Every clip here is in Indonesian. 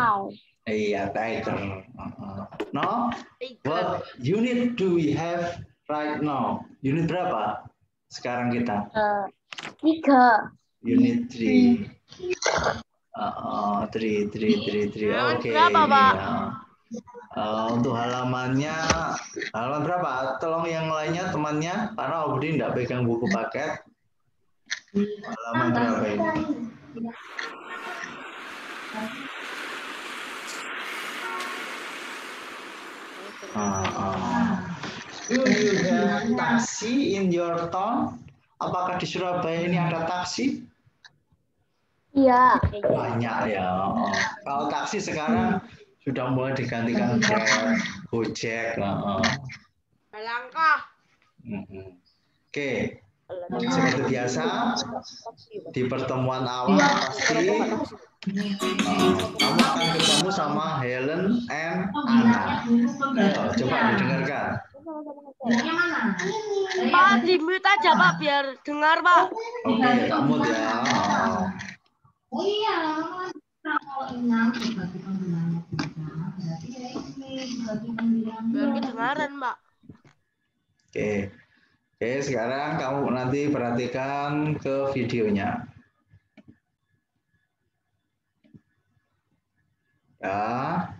now. Iya, tiger. No? What unit do we have right now? Unit berapa sekarang kita? 3. Unit 3. 3. Oke. Berapa, Pak? Ya. Untuk halaman berapa? Tolong yang lainnya temannya, karena Obdi tidak pegang buku paket. Halaman berapa ini? Do you have taxi in your town? Apakah di Surabaya ini ada taksi? Iya. Banyak ya. Kalau taksi sekarang sudah mulai digantikan Grab, Gojek. Langkah. Oke. Seperti biasa di pertemuan awal pasti kamu akan ketemu sama Helen and Anna. Ayo, coba didengarkan. Pak, di-mute aja Pak biar dengar Pak. Oke, kamu ya. Oh iya, kalau 6 Biar kedengaran Pak. Oke. Oke, sekarang kamu nanti perhatikan ke videonya. Ya.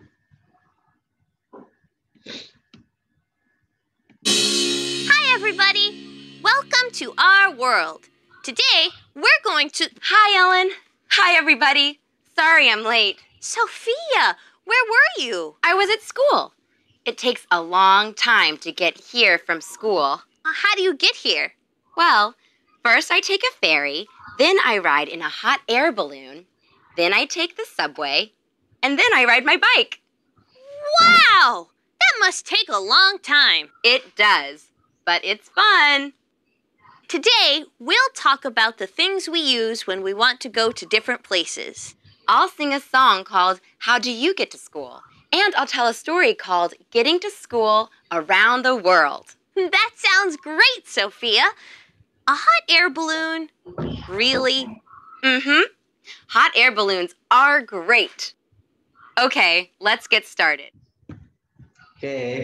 Hi everybody! Welcome to our world. Today, we're going to... Hi Ellen! Hi everybody! Sorry I'm late. Sophia, where were you? I was at school. It takes a long time to get here from school. How do you get here? Well, first I take a ferry, then I ride in a hot air balloon, then I take the subway, and then I ride my bike. Wow! That must take a long time. It does, but it's fun. Today, we'll talk about the things we use when we want to go to different places. I'll sing a song called How Do You Get to School? And I'll tell a story called Getting to School Around the World. That sounds great, Sophia. A hot air balloon? Really? Mm-hmm. Hot air balloons are great. Okay, let's get started. Oke.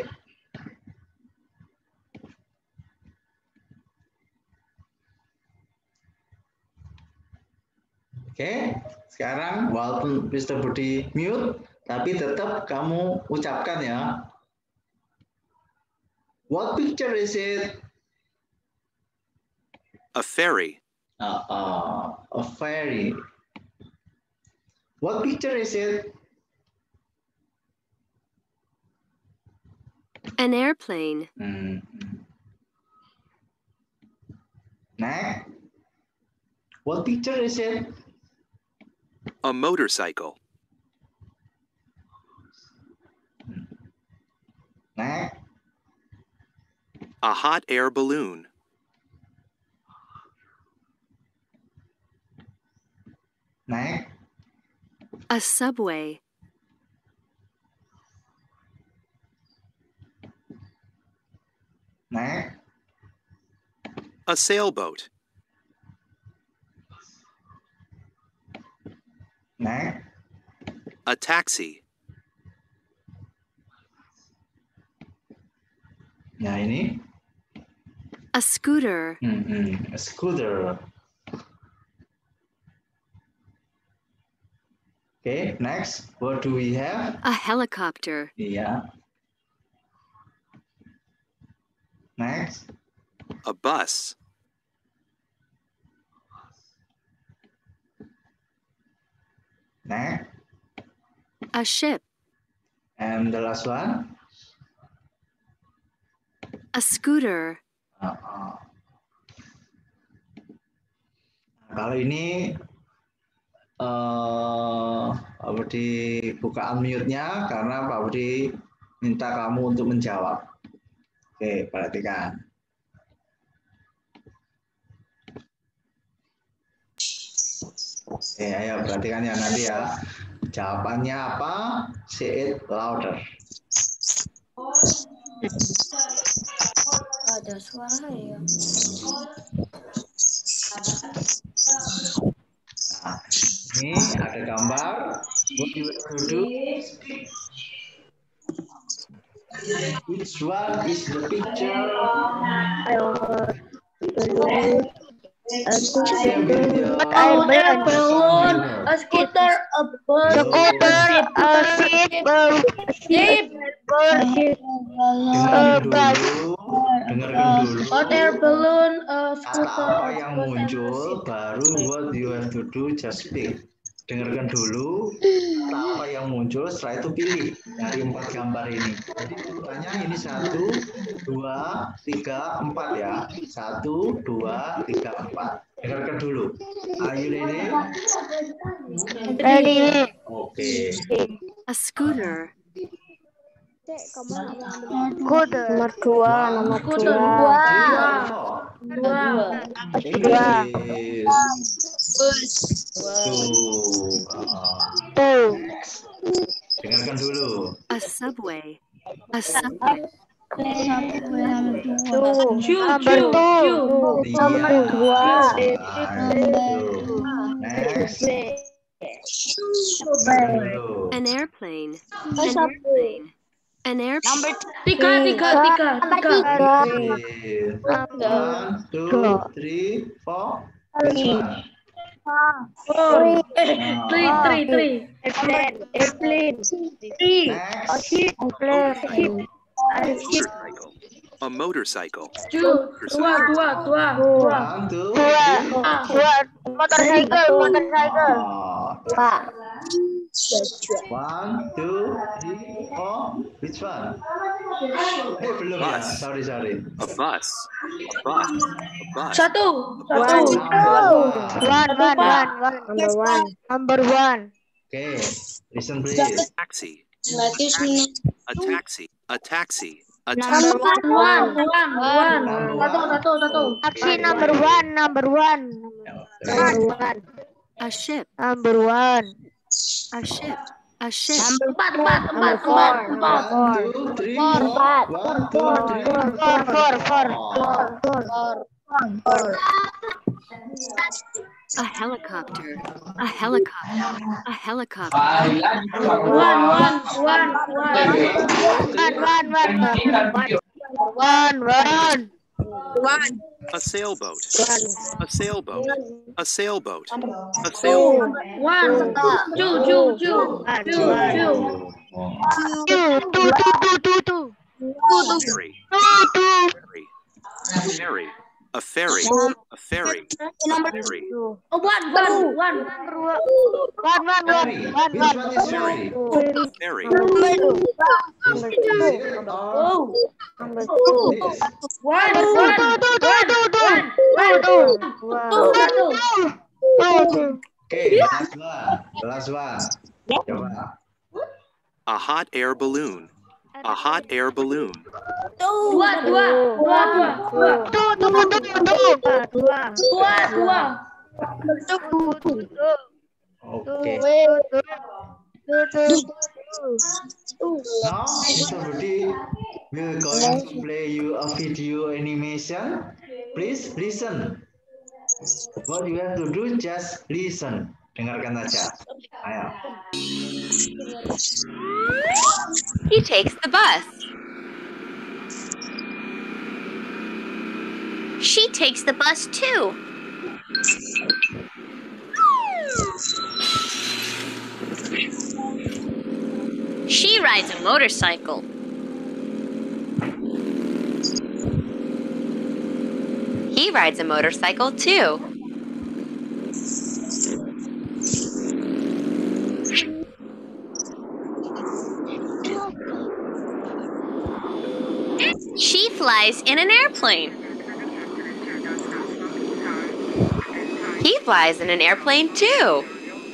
Oke, sekarang walaupun Mr. Budi mute, tapi tetap kamu ucapkan ya. What picture is it? A ferry. A ferry. What picture is it? An airplane. Next. What picture is it? A motorcycle. Next. A hot air balloon. Next. A subway. Next. A sailboat. Next. A taxi. Nah ini. A scooter. A scooter. Okay, next. What do we have? A helicopter. Iya. Next. A bus. Next. A ship. And the last one? A scooter. Kalau ini Pak Budi buka unmute-nya karena Pak Budi minta kamu untuk menjawab. Oke, perhatikan. Oke, ayo perhatikan ya nanti ya. Jawabannya apa? Say it louder. Ada suara ya. Nah, ini ada gambar What you have to do? Which one is the picture? Balloon, a scooter, a bus, a ship, Dengarkan dulu. hot air balloon, a Kata scooter, apa a yang bus, and a muncul, ship. baru what you have to do, just pick. Dengarkan dulu kata apa yang muncul, setelah itu pilih dari 4 gambar ini. Jadi urutannya ini 1, 2, 3, 4 ya. 1, 2, 3, 4. Dengarkan dulu. Are you ready? Ready. Oke. A scooter. Nomor 2, nomor 2. Dengarkan dulu. A subway. A subway. Next. An airplane. An airplane. An airplane. Tiga. 1, 2, 3, 4. Which one? Three. Next. A motorcycle. Dua. 1, 2, 3. Motorcycle. 1, 2, 3, 4. Which one? Belum ya. Bus. Sorry. A bus. A bus. A bus. Satu. Number one. Okay. Listen please. Taxi. A taxi. A taxi. A taxi. One. Satu. Taxi Number one. A ship. Number one. A ship. A ship. Empat. 1, 2, 3, 4. 1, 2, 3, 4. A helicopter. A helicopter. A helicopter. One. A sailboat. A sailboat. A sailboat. A sailboat. One. Two. Ferry. Ferry. A ferry. A ferry. A ferry. One. Ferry. Which one is ferry? A ferry. Okay, last one. Coba. A hot air balloon. A hot air balloon. Dua. Okay. Now, Mr. Budi will going to play you a video animation. Please listen. What you have to do, just listen. Dengarkan aja. Ayo. He takes the bus. She takes the bus too. She rides a motorcycle. He rides a motorcycle too. She flies in an airplane. He flies in an airplane too.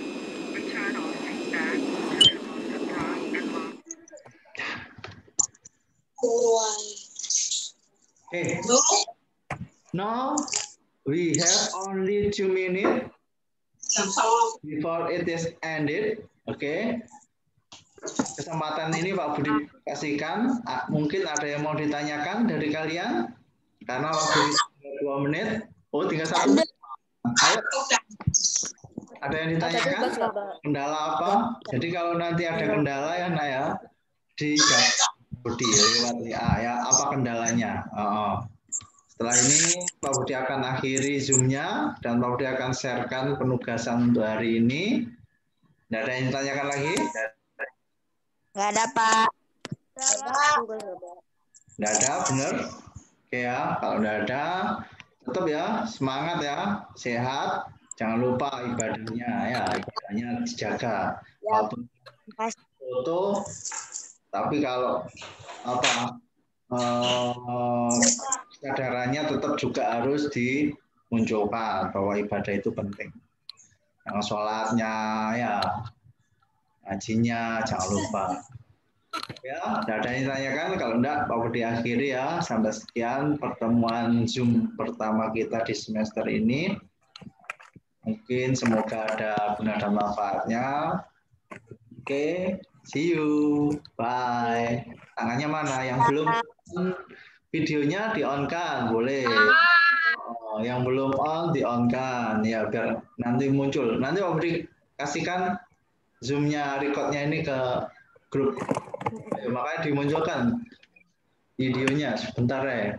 Okay. Now we have only 2 minutes before it is ended. Okay. Kesempatan ini Pak Budi kasihkan. Mungkin ada yang mau ditanyakan dari kalian karena waktu 2 menit. Oh, tinggal 1 menit. Ayo. Ada yang ditanyakan? Kendala apa? Jadi kalau nanti ada kendala ya nak ya, di Budi lewat WA ya, apa kendalanya? Setelah ini Pak Budi akan akhiri Zoom-nya dan Pak Budi akan sharekan penugasan untuk hari ini. Tidak ada yang ditanyakan lagi? Nggak ada, Pak. Tidak ada, benar? Oke ya, kalau tidak ada, tetap ya, semangat ya, sehat. Jangan lupa ibadahnya ya, ibadahnya dijaga. Walaupun foto, tapi kalau apa kesadarannya tetap juga harus dimunculkan bahwa ibadah itu penting. Yang sholatnya ya, ngajinya jangan lupa. Ya, tidak ada yang ditanyakan. Kalau enggak, Pak Budi akhiri ya. Sampai sekian pertemuan Zoom pertama kita di semester ini. Mungkin semoga ada guna dan manfaatnya. Oke, see you. Bye. Tangannya mana? Yang belum videonya di-on-kan, boleh. Yang belum on, di-on-kan. Ya, biar nanti muncul. Nanti Pak Budi kasihkan Zoom-nya, record-nya ini ke grup. Makanya dimunculkan videonya sebentar ya.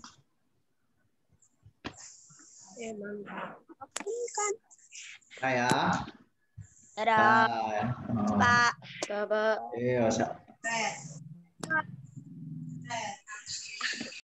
Nah ya. Dadah. Bye. Pak. Iya,